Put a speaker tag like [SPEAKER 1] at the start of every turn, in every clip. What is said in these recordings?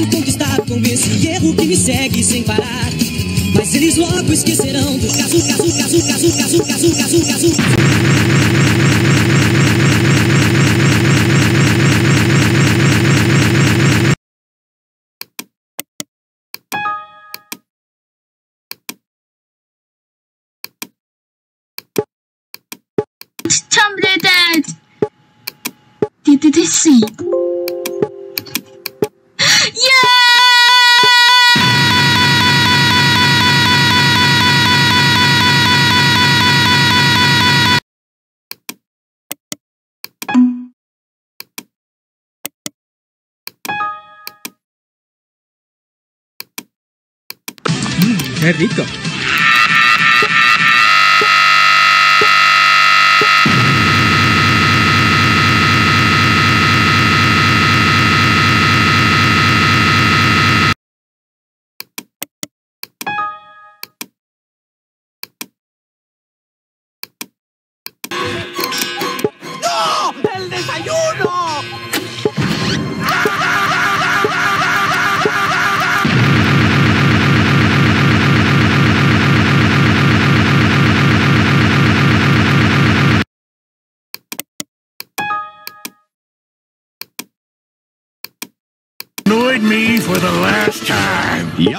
[SPEAKER 1] Desejo conquistar com esse erro que me segue sem parar. Mas eles logo esquecerão do caso.
[SPEAKER 2] Terminated! Did they see? Yeah!
[SPEAKER 3] ¡Qué rico!
[SPEAKER 4] ¡El desayuno!
[SPEAKER 5] Annoyed me for the last time.
[SPEAKER 6] Yep.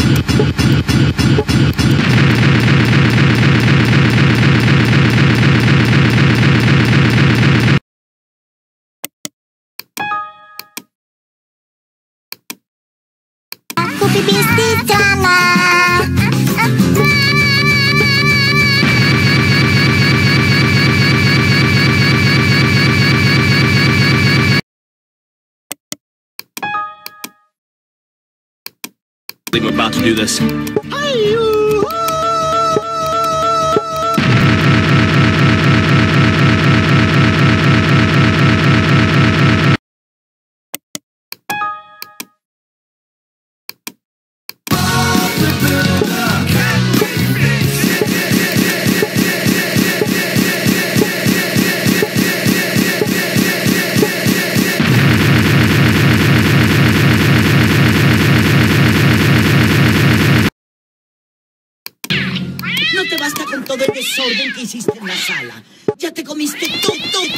[SPEAKER 6] I think we're about to do this.
[SPEAKER 4] No te basta con todo el desorden que hiciste en la sala. Ya te comiste todo.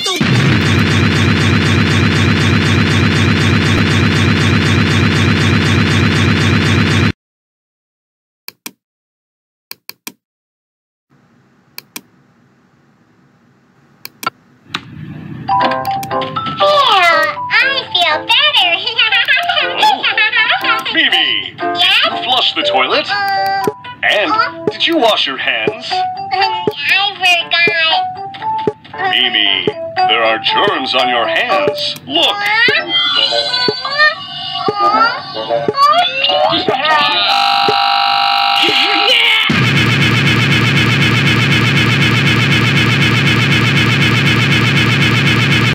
[SPEAKER 7] Mimi! Yes? You flushed the toilet? And did you wash your hands?
[SPEAKER 8] I forgot.
[SPEAKER 7] Mimi, there are germs on your hands. Look!